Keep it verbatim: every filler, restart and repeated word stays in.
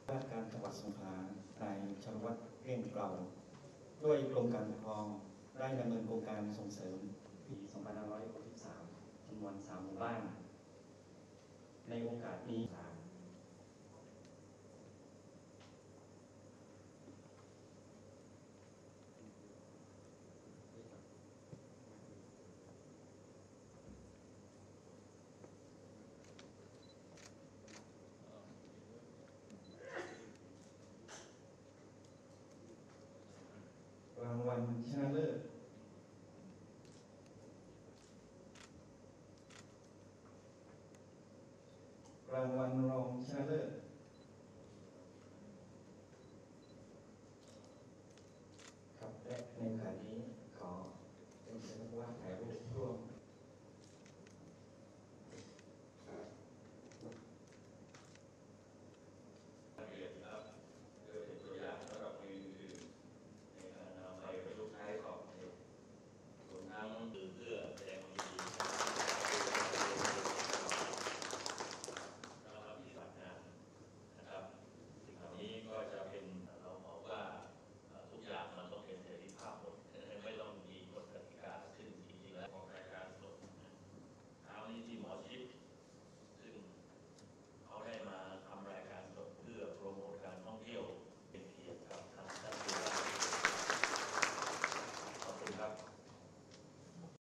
ราชการจังหวัดสงขลานายชลวัฒน์เกลี้ยงเกลาด้วยกรมการปกครองได้ดำเนินโครงการส่งเสริมปี สองพันห้าร้อยหกสิบสาม จำนวนสามหมู่บ้านในโอกาสนี้รางวัลชนะเลิศรางวัลรองชนะเลิศ